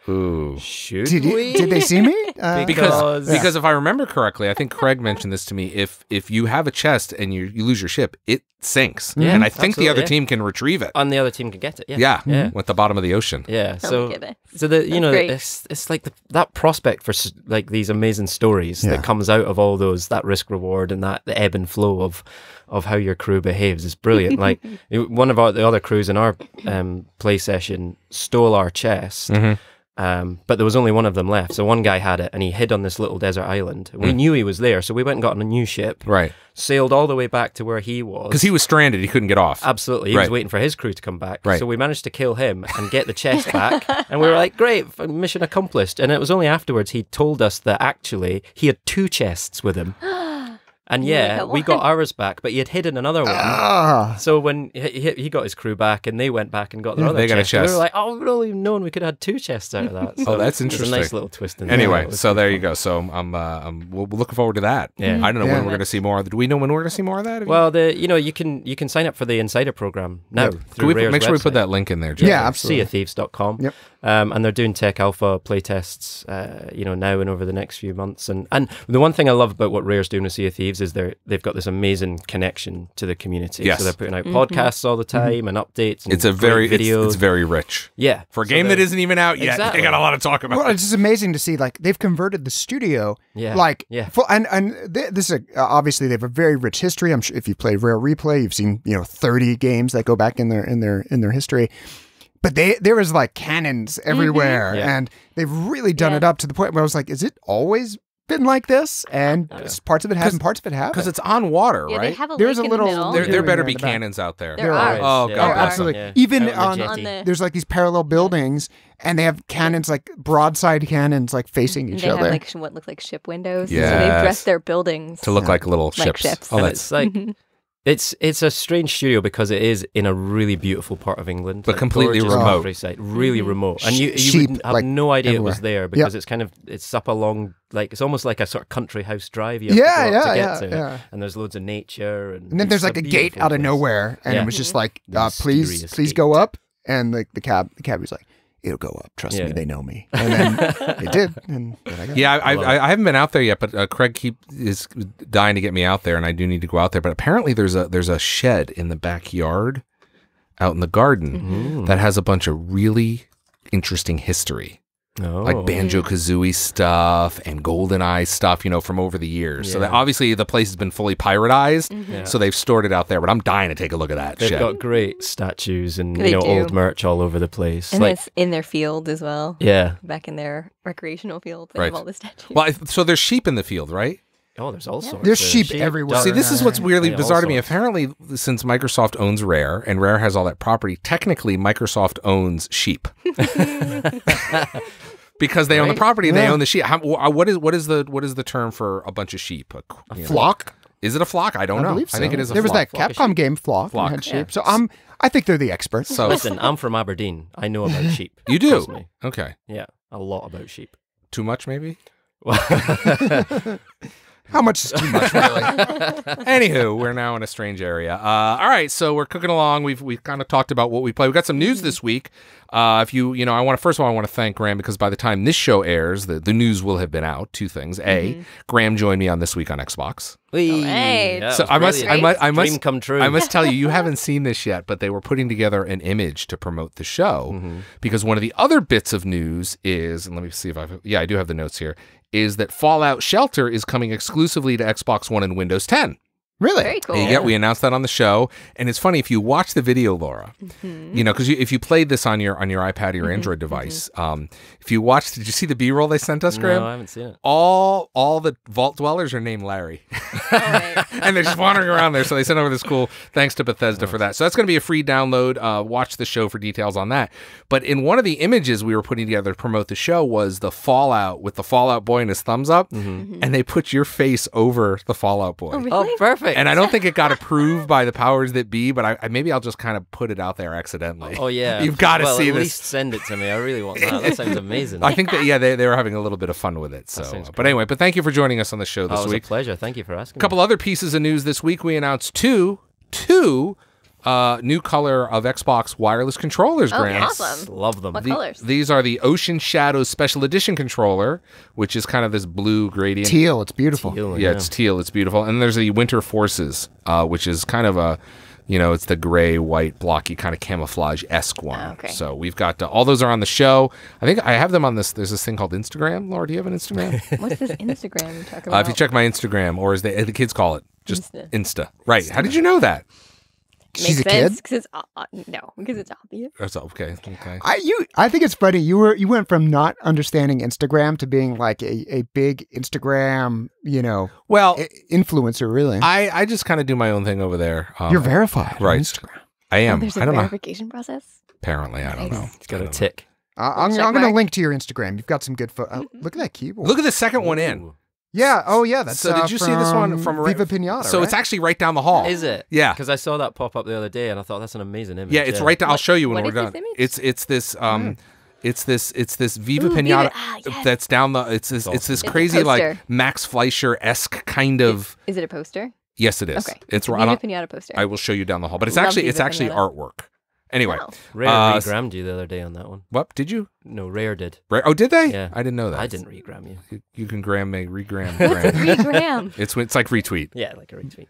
Ooh. Should Did, you, we? did they see me? Uh, Because Because- because if I remember correctly, I think Craig mentioned this to me. If if you have a chest and you, you lose your ship, it sinks, Yeah, and I think the absolutely, other yeah. team can retrieve it. And the other team can get it. Yeah. Yeah, Yeah. with the bottom of the ocean. Yeah, Oh so my goodness. so the you That's know great. it's it's like the, that prospect for s- like these amazing stories Yeah. that comes out of all those that risk reward and that the ebb and flow of of how your crew behaves is brilliant. Like it- one of our the other crews in our um, play session stole our chest. Mhm. Um, but there was only one of them left. So one guy had it and he hid on this little desert island. We Mm. knew he was there. So we went and got on a new ship, Right, sailed all the way back to where he was. because he was stranded, he couldn't get off. Absolutely. He Right. was waiting for his crew to come back. Right. So we managed to kill him and get the chest back. And we were like, great, f- mission accomplished. And it was only afterwards he told us that actually he had two chests with him. And You only yeah, got we got one. ours back, but he had hidden another one. ah. So when he, he he got his crew back and they went back and got their Yeah, other they got a chest, and we chest. were like, oh, we'd only known we could have had two chests out of that. So Oh, that's it was interesting. a nice little twist in there. Anyway, It was so pretty there you fun. go. So I'm uh, I'm we're looking forward to that. Yeah. I don't know Yeah. when we're going to see more of that. Do we know when we're going to see more of that? Have you- Well, the you know you can you can sign up for the Insider program now. Yeah. through Can we put- Rare's make sure we put website. that link in there, Joe? Yeah, absolutely. sea of thieves dot com. Yep. Um, and they're doing tech alpha playtests, uh, you know, now and over the next few months. And and the one thing I love about what Rare's doing with Sea of Thieves is they're they've got this amazing connection to the community. Yes. So they're putting out podcasts all the time and updates. And It's a great very it's, videos. it's very rich yeah for a So game that they're- isn't even out yet. Exactly. They got a lot to talk about. Well, it's just amazing to see. Like they've converted the studio, Yeah. like Yeah. full, and and th- this is a, uh, obviously they have a very rich history. I'm sure if you play Rare Replay, you've seen you know thirty games that go back in their in their in their history. But they there was like cannons everywhere, Yeah. and they've really done Yeah. it up to the point where I was like, is it always been like this? And parts of it have, and parts of it have. Because it's on water, Yeah, right? they have a There's lake a in little- the middle. there, Yeah. there better in be the back. cannons out there. There There are. are. Oh, Yeah, God There bless are. them. Absolutely. Yeah. Even Out on, the on jetty. the there's like these parallel buildings, and they have cannons like broadside cannons like facing each they other. have like sh- what look like ship windows. So Yes. they've dressed their buildings To look Yeah. like little Like ships. ships. Oh, And that's it's like it's it's a strange studio because it is in a really beautiful part of England, But like completely gorgeous remote. countryside, really Mhm. remote, and you you Sheep, would have like, no idea it was everywhere. there because it's kind of it's up along like it's almost like a sort of country house drive. You have Yeah, to go up yeah, to get yeah, to, yeah. and there's loads of nature, and, And then it's there's like a gate beautiful out of place. nowhere, and Yeah. it was just like, The uh, please, mysterious please gate. go up. And like the cab, the cab was like, it'll go up. Trust me, Yeah. they know me. And then it did. And then I got yeah. I, Love I, I haven't been out there yet, but uh, Craig keep is dying to get me out there, and I do need to go out there. But apparently, there's a there's a shed in the backyard, out in the garden, Mm. that has a bunch of really interesting history. Oh. Like Banjo Kazooie stuff and GoldenEye stuff, you know, from over the years. So Yeah. that obviously the place has been fully pyrodized, Yeah. so they've stored it out there. But I'm dying to take a look at that They've shed. got great statues and They you know do. old merch all over the place. and like it's in their field as well. yeah. Back in their recreational field, they Right. have all the statues. Well, I, so there's sheep in the field, right? Oh, there's all sorts. There's of sheep everywhere. ducks. See, this is what's weirdly Yeah, all bizarre to me. sorts. Apparently, since Microsoft owns Rare and Rare has all that property, technically Microsoft owns sheep. Because they own the Right. property and they Yeah. own the sheep. How, wh- what is what is the what is the term for a bunch of sheep? A, you know, flock. Is it a flock? I don't I know. believe so. I think it is a there flock. was that Flock of Capcom sheep. game, Flock, Flock, and had yeah. sheep. So I'm, I think they're the experts. So Listen, I'm from Aberdeen. I know about sheep. you do. Trust me. Okay. Yeah, a lot about sheep. Too much, maybe. How much is too much, really? Anywho, we're now in a strange area. Uh, all right, so we're cooking along. We've we've kind of talked about what we play. We've got some news this week. Uh, if you you know, I want to first of all I want to thank Graeme because by the time this show airs, the, the news will have been out. Two things: a, Graeme joined me on This Week on Xbox. Whee! right. Yeah, So it was I must I brilliant. must I Dream must come true. I must tell you, you haven't seen this yet, but they were putting together an image to promote the show Mm-hmm. because one of the other bits of news is, and let me see if I yeah I do have the notes here, is that Fallout Shelter is coming exclusively to Xbox One and Windows ten. Really? Very cool. Yeah, we announced that on the show, and it's funny if you watch the video, Laura. Mm-hmm. You know, because you, if you played this on your on your iPad or your Android device, um, if you watched, did you see the B-roll they sent us, Graham? No, I haven't seen it. All all the vault dwellers are named Larry, right. and they're just wandering around there. So they sent over this cool thanks to Bethesda for that. So that's going to be a free download. Uh, watch the show for details on that. But in one of the images we were putting together to promote the show was the Fallout with the Fallout Boy and his thumbs up, and they put your face over the Fallout Boy. Oh, really? Oh, perfect. And I don't think it got approved by the powers that be, but I, I maybe I'll just kind of put it out there accidentally. Oh yeah, You've got to well, see at this. least send it to me. I really want that. That sounds amazing. I think that yeah, they, they were having a little bit of fun with it. So, sounds but great. anyway, but thank you for joining us on the show Oh, this it was week. a pleasure. Thank you for asking. A couple other pieces of news this week. We announced two two uh, new color of Xbox wireless controllers, Oh, Graham. awesome. Love them. What The- colors? These are the Ocean Shadows Special Edition controller, which is kind of this blue gradient. Teal. It's beautiful. Teal, Yeah, it's teal. It's beautiful. And there's the Winter Forces, uh, which is kind of a, you know, it's the gray, white, blocky kind of camouflage-esque one. Oh, okay. So we've got, uh, all those are on the show. I think I have them on this, there's this thing called Instagram. Laura, do you have an Instagram? What's this Instagram you talk uh, about? if you check my Instagram, or as the, the kids call it, just Insta. Insta. Right. How did you know that? She's a Makes kid? sense, 'cause it's, uh, uh, no, because it's obvious. That's okay. Okay. I you I think it's funny. You were you went from not understanding Instagram to being like a, a big Instagram, you know, Well, i- influencer. Really, I, I just kind of do my own thing over there. Um, you're verified. on right. Instagram. I Oh, am. there's a I don't know. verification process. Apparently, I don't Nice. know. It's got I a don't know. tick. Uh, I'm, Check I'm going to mark. link to your Instagram. You've got some good photos. Look at that keyboard. Look at the second one in. Ooh. yeah. Oh yeah. That's So did uh, you see this one from Viva Pinata? So it's right? actually right down the hall. Is it? Yeah. Because I saw that pop up the other day, and I thought that's an amazing image. Yeah, it's right down. I'll What- show you when what we're is this done. image? It's it's this um it's this it's this Viva Ooh, Pinata Viva- ah, yes. that's down the it's this it's this It's a crazy like poster. Max Fleischer esque kind of Is it a poster? yes it is. Okay. It's a I, Viva don't, Pinata poster. I will show you down the hall, but it's Love actually it's Viva actually Pinata. artwork. Anyway, Wow. Rare Uh, regrammed you the other day on that one. what did you? No, Rare did. Right? Oh, did they? Yeah. I didn't know that. I didn't regram you. You, you can gram me, regram. What's gram. three gram? It's it's like retweet. Yeah, like a retweet.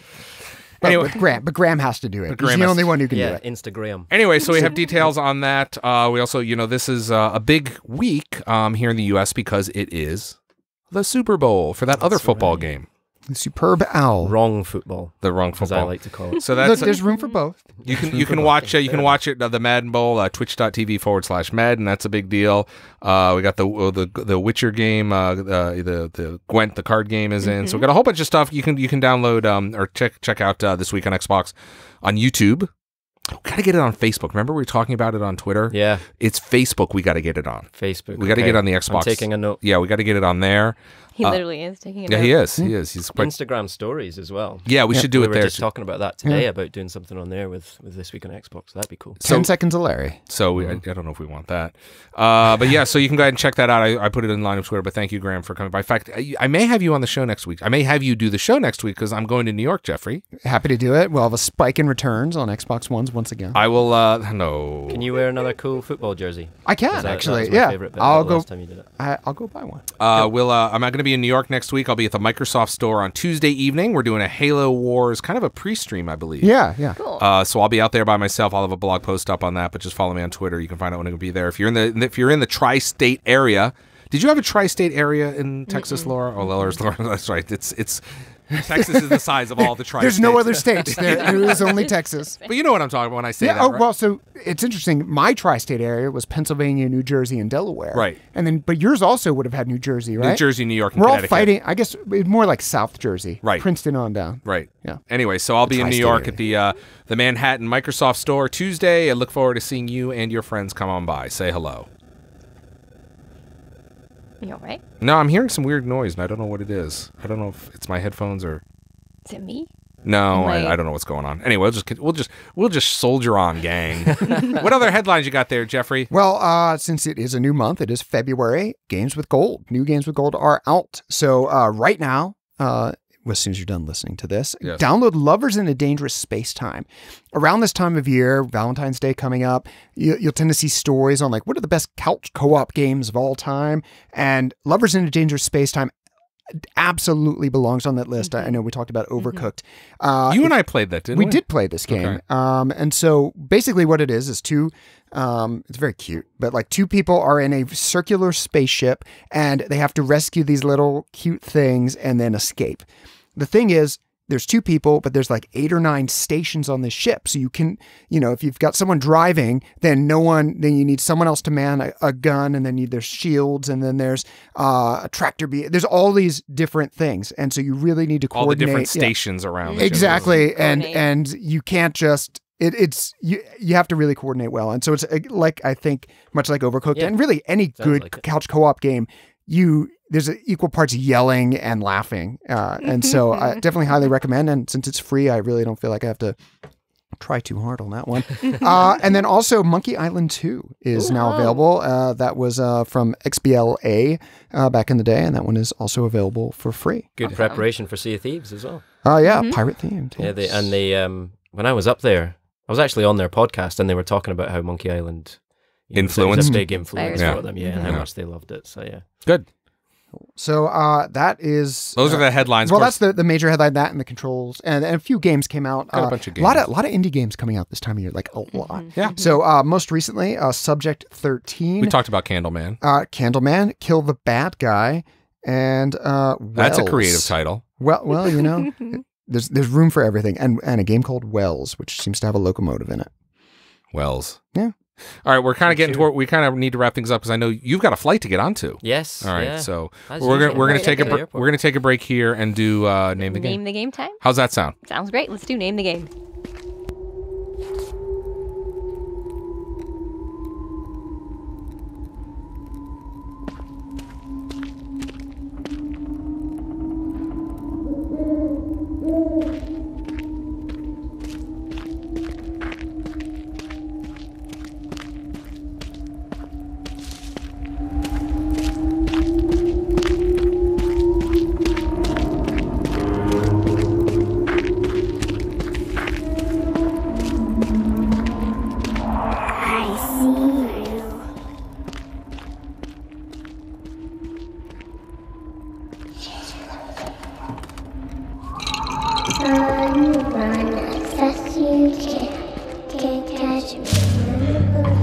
But, anyway. but Graham, but Graham has to do it. But He's Graham the has only to- one who can Yeah, do it. Instagram. Anyway, so we have details on that. Uh, we also, you know, this is uh, a big week um, here in the U S because it is the Super Bowl for that other That's football right. game. The superb owl. Wrong football, The wrong as football. I like to call it. So Look, that's there's room for both. you can you can watch uh, you can watch it uh, the Madden Bowl uh, twitch.tv forward slash Med, and that's a big deal. Uh, we got the uh, the the Witcher game, uh, uh, the the Gwent the card game is in. So we got a whole bunch of stuff you can you can download um, or check check out uh, this week on Xbox on YouTube. We got to get it on Facebook. Remember we were talking about it on Twitter? Yeah, It's Facebook. We got to get it on. Facebook. We got to okay. get on the I'm Xbox. taking a note. Yeah, we got to get it on there. He Uh, literally is taking it. Yeah, he is. He is. He's quite. Instagram stories as well. Yeah, we should do we it were there. just talking about that today Yeah. about doing something on there with, with This Week on Xbox. That'd be cool. So- Ten seconds of Larry. So we, I, I don't know if we want that, uh, but yeah. So you can go ahead and check that out. I, I put it in line of Twitter. But thank you, Graham, for coming by. In fact, I, I may have you on the show next week. I may have you do the show next week because I'm going to New York, Jeffrey. Happy to do it. We'll have a spike in returns on Xbox Ones once again. I will. Uh, no. Can you wear another cool football jersey? I 'Cause can that- that actually. was my Yeah, favorite bit I'll about go. Last time you did it. I, I'll go buy one. Uh, we'll. Uh, I'm not going to be in New York next week. I'll be at the Microsoft store on Tuesday evening. We're doing a Halo Wars kind of a pre-stream, I believe. Yeah, yeah. Cool. Uh, so I'll be out there by myself. I'll have a blog post up on that, but just follow me on Twitter. You can find out when it'll be there. If you're in the if you're in the tri-state area, did you have a tri-state area in Texas, Laura? Oh, Laura's Laura. That's right. It's it's Texas is the size of all the tri-states. There's no other states. There, there is only Texas. But you know what I'm talking about when I say Yeah. that. Oh right? well, so it's interesting. My tri-state area was Pennsylvania, New Jersey, and Delaware. Right. And then, but yours also would have had New Jersey, right? New Jersey, New York, and We're all Connecticut. fighting. I guess it's more like South Jersey. Right. Princeton on down. Right. Yeah. Anyway, so I'll be in New tri-state York area. at the uh, the Manhattan Microsoft store Tuesday. I look forward to seeing you and your friends come on by. Say hello. You all right? No, I'm hearing some weird noise, and I don't know what it is. I don't know if it's my headphones or Is it me? no. Right. I, I don't know what's going on. Anyway, we'll just we'll just we'll just soldier on, gang. What other headlines you got there, Jeffrey? Well, uh, since it is a new month, it is February. Games with Gold. New games with Gold are out. So uh, right now, uh, as soon as you're done listening to this, Yes. download Lovers in a Dangerous Space Time. Around this time of year, Valentine's Day coming up, you, you'll tend to see stories on like what are the best couch co-op games of all time, and Lovers in a Dangerous Space Time absolutely belongs on that list. I know we talked about Overcooked. Uh, You and I played that, didn't we? we did play this game. Okay. Um, and so basically what it is is two, um, it's very cute, but like two people are in a circular spaceship and they have to rescue these little cute things and then escape. The thing is, there's two people, but there's like eight or nine stations on this ship. So you can, you know, if you've got someone driving, then no one, then you need someone else to man a, a gun, and then you, there's shields, and then there's uh, a tractor beam. There's all these different things, and so you really need to all the coordinate. different yeah. stations around. the Exactly, and Coordinate. and you can't just. It, it's you. You have to really coordinate well, and so it's uh, like I think much like Overcooked, Yeah. and really any Sounds good like it. couch co-op game. You there's a equal parts yelling and laughing, uh, and so I definitely highly recommend. And since it's free, I really don't feel like I have to try too hard on that one. uh, and then also Monkey Island two is Ooh. now available. Uh, that was uh, from X B L A uh, back in the day, and that one is also available for free. Good Awesome. preparation for Sea of Thieves as well. Oh yeah, Mhm. pirate themed. Yeah, they, yes. and they um, when I was up there, I was actually on their podcast and they were talking about how Monkey Island you know, Influence. was a big influence Yeah. for them, yeah, and how Yeah. much they loved it. So yeah, Good. So uh, that is Those uh, are the headlines. Well, Of course, that's the, the major headline. That and the controls, and, and a few games came out. Got a uh, bunch of lot games. of lot of indie games coming out this time of year, like a lot. Yeah. So uh, most recently, uh, Subject thirteen, we talked about Candleman. uh, Candleman, Kill the Bad Guy, and uh, That's a Wells. creative title. Well, well, you know, there's there's room for everything, and and a game called Wells, which seems to have a locomotive in it. Wells. Yeah. All right, we're kind of getting too. toward. We kind of need to wrap things up because I know you've got a flight to get onto. yes, All right, yeah. so As we're gonna usual. we're gonna Right take a at the br- airport. we're gonna take a break here and do uh, name the game. Name the game time? How's that sound? Sounds great. Let's do name the game. Run, run, as fast as you can. Can't catch me.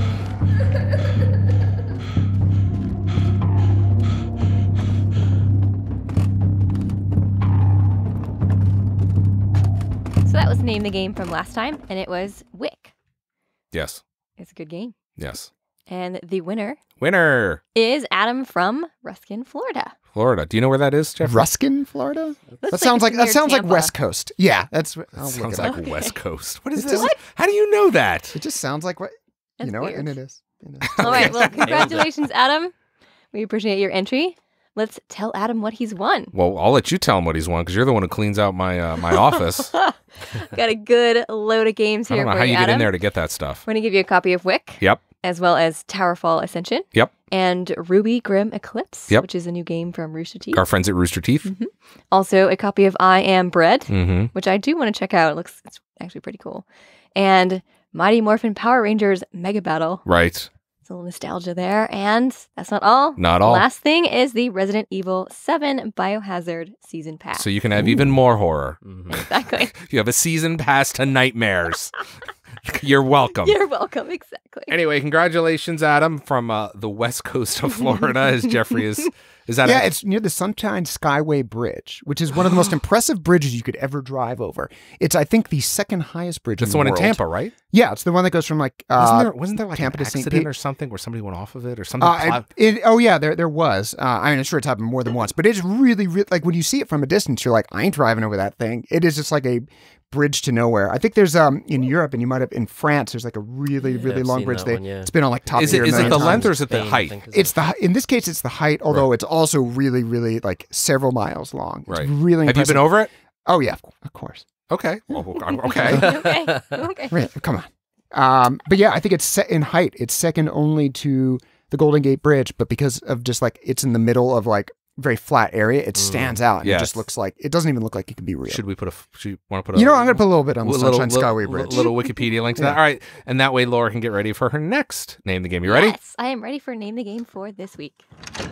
So that was name the game from last time, and it was Wick. Yes. It's a good game. Yes. And the winner Winner, is Adam from Ruskin, Florida. Florida. Do you know where that is, Jeff? Ruskin, Florida. Looks that like sounds it's like that near sounds like Tampa. West Coast. Yeah, that's. I'll look Sounds it like up. Okay. West Coast. What is It's this? just- How do you know that? It just sounds like what That's you know what, weird. and it is. It is. All right. Well, Nailed it. congratulations, Adam. We appreciate your entry. Let's tell Adam what he's won. Well, I'll let you tell him what he's won because you're the one who cleans out my uh, my office. I Got a good load of games here don't know for how you Adam. get in there to get that stuff. We're going to give you a copy of Wick. Yep. As well as Towerfall Ascension. Yep. And Ruby Grim Eclipse, Yep. which is a new game from Rooster Teeth. Our friends at Rooster Teeth. Also, a copy of I Am Bread, Mm-hmm. which I do want to check out. It looks it's actually pretty cool. And Mighty Morphin Power Rangers Mega Battle. Right. It's a little nostalgia there. And that's not all. Not all. Last thing is the Resident Evil seven Biohazard Season Pass. So you can have even more horror. Mhm. Exactly. You have a season pass to nightmares. You're welcome. You're welcome. Exactly. Anyway, congratulations, Adam, from uh, the west coast of Florida, as Jeffrey is. Is that Yeah, a- it's near the Sunshine Skyway Bridge, which is one of the most impressive bridges you could ever drive over. It's, I think, the second highest bridge That's in the the one in world. Tampa, right? Yeah, it's the one that goes from like uh, wasn't there, wasn't there like Tampa an to Saint accident Pete. or something where somebody went off of it or something? Uh, plow- it, oh yeah, there there was. Uh, I mean, I'm sure it's happened more than once, but it's really, really like when you see it from a distance, you're like, I ain't driving over that thing. It is just like a bridge to nowhere. I think there's um in Europe, and you might have in France. There's like a really, Yeah, really I've long seen bridge. that They, one, yeah. It's been on like Top Is it- Gear a is it million the times. length or is it the Spain, I height? think, is It's it? the hi- in this case, it's the height, although it's also really, really like several miles long. It's Right. really Have you impressive. been over it? Oh yeah, of cou- of course. Okay. Well, okay. okay. Okay. Right, come on. Um, but yeah, I think it's set in height. It's second only to the Golden Gate Bridge, but because of just like it's in the middle of like very flat area, it stands out. And Yes. It just looks like it doesn't even look like it can be real. Should we put a? Should you want to put a? You know, I'm gonna put a little bit on the little, Sunshine little, Skyway little, Bridge. little Wikipedia link to that. Yeah. All right, and that way Laura can get ready for her next name the game. You ready? Yes, I am ready for Name the Game for this week.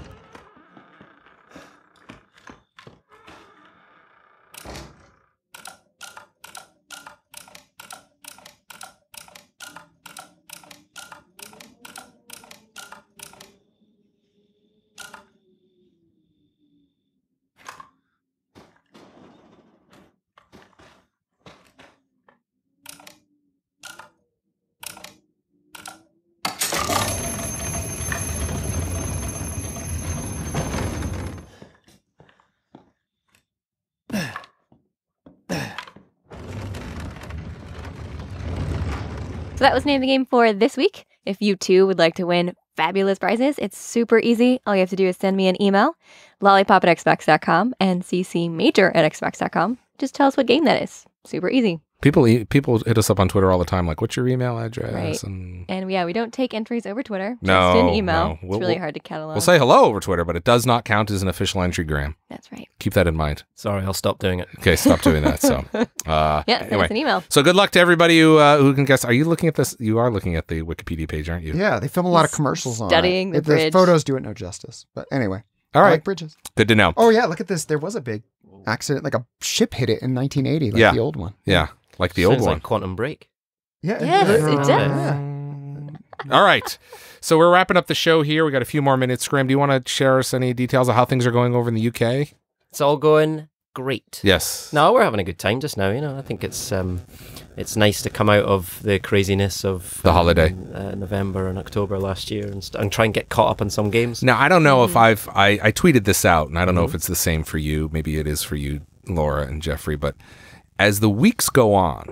So that was Name the Game for this week. If you too would like to win fabulous prizes, it's super easy. All you have to do is send me an email, lollipop at xbox dot com, and C C major at xbox dot com. Just tell us what game that is. Super easy. People e- people hit us up on Twitter all the time, like, "What's your email address?" Right. And And yeah, we don't take entries over Twitter. Just No, in email. no. It's We'll- really we'll- hard to catalog. we'll say hello over Twitter, but it does not count as an official entry, Graham. That's right. Keep that in mind. Sorry, I'll stop doing it. Okay, stop doing that. So, uh, Yeah, send anyway. us an email. So good luck to everybody who uh, who can guess. Are you looking at this? You are looking at the Wikipedia page, aren't you? Yeah, they film a lot of He's commercials on studying it. the bridge. photos do it no justice. But anyway, All I right. like bridges. Good to know. Oh yeah, look at this. There was a big accident, like a ship hit it in nineteen eighty, like Yeah. the old one. Yeah, like the Sounds old one. like Quantum Break. Yeah, Yes, it does. Yeah. All right. So we're wrapping up the show here. We got a few more minutes. Graham, do you want to share us any details of how things are going over in the U K? It's all going great. Yes. No, we're having a good time just now. You know, I think it's um, it's nice to come out of the craziness of The holiday. um, uh, November and October last year, and, st- and try and get caught up on some games. Now, I don't know if I've, I, I tweeted this out, and I don't know Mhm. if it's the same for you. Maybe it is for you, Laura and Jeffrey. But as the weeks go on,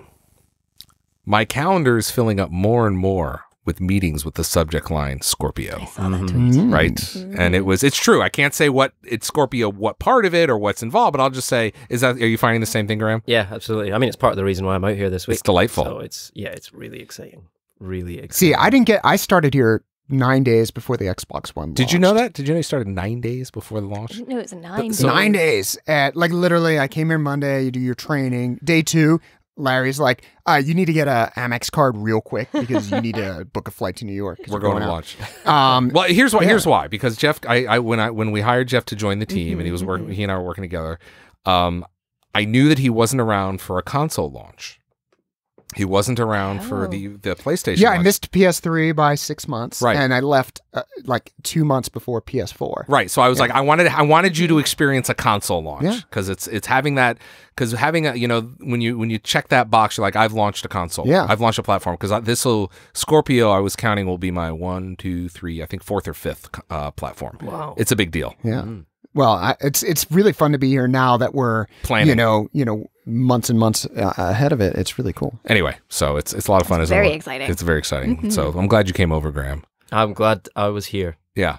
my calendar is filling up more and more with meetings with the subject line Scorpio. I saw that Mhm. tweet. Mm. Right. And it was, it's true. I can't say what it's Scorpio, what part of it or what's involved, but I'll just say, is that, are you finding the same thing, Graham? Yeah, absolutely. I mean, it's part of the reason why I'm out here this week. It's delightful. So it's yeah, it's really exciting. Really exciting. See, I didn't get. I started here nine days before the Xbox One. Did you know launched. that? Did you know you started nine days before the I launch? didn't know it was nine So- days. Nine days. At like literally, I came here Monday. You do your training. Day two, Larry's like, uh, "You need to get a Amex card real quick because you need to book a flight to New York. 'cause We're going to out." launch. Um, Well, here's why. Yeah. Here's why. Because Jeff, I, I when I when we hired Jeff to join the team, Mhm, and he was working, mhm. he and I were working together. Um, I knew that he wasn't around for a console launch. He wasn't around for Oh. the the PlayStation. yeah, I launch. missed P S three by six months, Right. and I left uh, like two months before P S four. Right. So I was Yeah. like, I wanted, I wanted you to experience a console launch Yeah. because it's it's having that because having a you know when you when you check that box, you're like, I've launched a console. Yeah. I've launched a platform because this will Scorpio. I was counting will be my one, two, three, I think fourth or fifth uh, platform. Wow. It's a big deal. Yeah. Mm. Well, I, it's it's really fun to be here now that we're Planning. you know you know months and months uh, ahead of it. It's really cool. Anyway, so it's it's a lot of fun. It's as very well. exciting. It's very exciting. Mhm. So I'm glad you came over, Graham. I'm glad I was here. Yeah.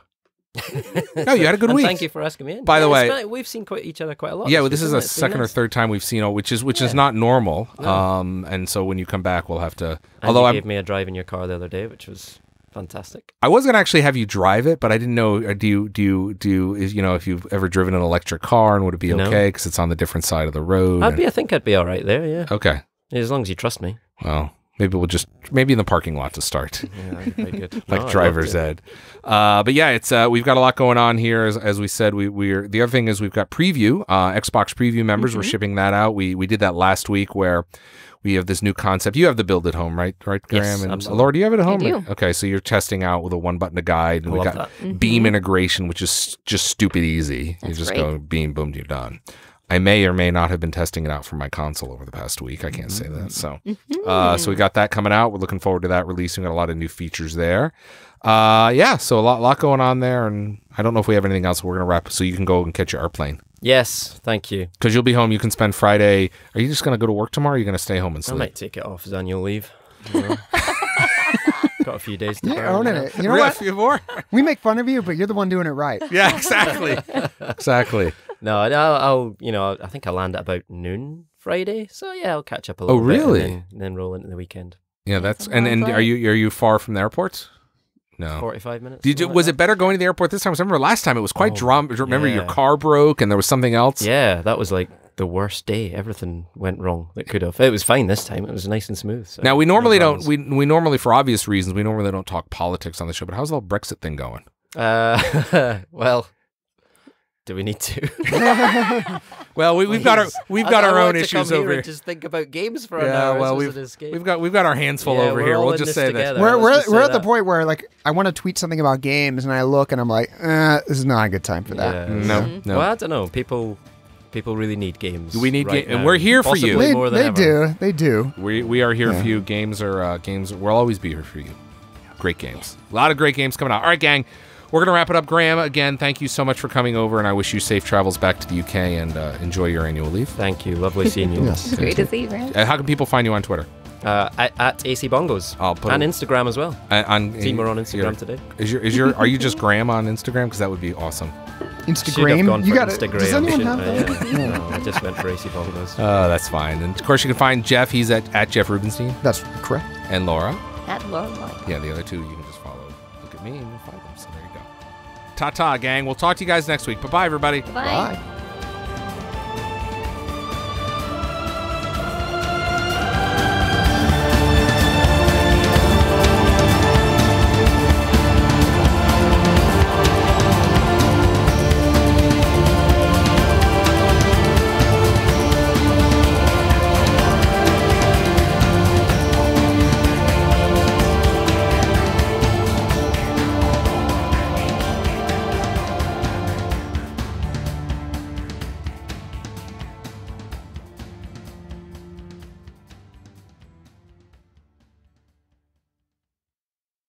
No, you had a good And week. Thank you for asking me in. By the Yeah, way- it's been- we've seen quite, each other quite a lot. Yeah, well, this this is week, a isn't it? It's been second or nice. third time we've seen it, which is which is Yeah. not normal. No. Um, and so when you come back, we'll have to. And although you I'm, gave me a drive in your car the other day, which was fantastic. I was gonna actually have you drive it, but I didn't know. uh, Do you do you do you, is you know if you've ever driven an electric car and would it be No. okay because it's on the different side of the road? I'd and- be. I think I'd be all right there. Yeah, okay. as long as you trust me. Well, maybe we'll just maybe in the parking lot to start. Yeah, that'd be very good. like No, I'd love driver's to. ed. Uh, but yeah, it's uh, we've got a lot going on here. As, as we said, we we're the other thing is we've got preview, uh, Xbox preview members. We're Mhm. shipping that out. We we did that last week where we have this new concept. You have the build at home, right? Right, Graham? Yes, and absolutely. Laura, do you have it at I home? do. Okay, so you're testing out with a one button to guide, and I we love got that. Beam Mhm. integration, which is just stupid easy. you That's just great. go Beam, boom, you're done. I may or may not have been testing it out for my console over the past week. I can't say that. So, uh, so we got that coming out. We're looking forward to that releasing. Got a lot of new features there. Uh, yeah, so a lot, lot going on there, and I don't know if we have anything else. We're gonna wrap, so you can go and catch your airplane Yes, thank you. because you'll be home. You can spend Friday. Are you just gonna go to work tomorrow? Or are you gonna stay home and I sleep? might take it off as annual leave. you know. Got a few days to You're burn owning now. it. You know Really? A what? few more? We make fun of you, but you're the one doing it right. Yeah, exactly, exactly. No, I'll, I'll, you know, I think I'll land at about noon Friday. So yeah, I'll catch up a little Oh, bit really? and then, then roll into the weekend. Yeah, that's That's a and long and flight. are you are you far from the airport? No. forty-five minutes. Did you, something was like it better going to the airport this time? 'Cause I remember last time it was quite Oh, drama. Remember your yeah. car broke and there was something else. that? Yeah, that was like the worst day. Everything went wrong that could have. It was fine this time. It was nice and smooth. So Now we no normally don't. dramas. We we normally, for obvious reasons, we normally don't talk politics on the show. But how's the whole Brexit thing going? Uh, well, do we need to? Well, we, we've got our Please. we've I got thought our I own wanted to issues come here over here. and just think about games for an Yeah, hour. well, This we've was an escape. we've got we've got our hands full Yeah, over we're here. all We'll in just this say together. that. We're let's we're, just we're say at the that. point where like I want to tweet something about games, and I look and I'm like, eh, this is not a good time for that. Yeah. No, Mhm. no. Well, I don't know. People, people really need games. We need right ga- and now. we're here for you. Possibly They, more than they ever. do. They do. We we are here Yeah. for you. Games are uh, games. We'll always be here for you. Great games. A lot of great games coming out. All right, gang. We're gonna wrap it up. Graham, again, thank you so much for coming over, and I wish you safe travels back to the U K and uh, enjoy your annual leave. Thank you. Lovely seeing you. Yes. It's great to see you, Graham. Uh, how can people find you on Twitter? Uh, at, at A C Bongos. I'll put and it- Instagram as well. Uh, on Team, we're on your- Instagram today. Is your is your are you just Graham on Instagram? Because that would be awesome. Instagram. gone You for got it. Instagram, Does anyone shouldn't have I? that? Yeah. No, I just went for Racy Bongos. Oh, that's fine. And of course, you can find Jeff. He's at, at Jeff Rubenstein. That's correct. And Laura. At Lorelai. Yeah, the other two you can just follow. Look at me and you'll find them. So there you go. Ta-ta, gang. We'll talk to you guys next week. Bye-bye, everybody. Bye. Bye.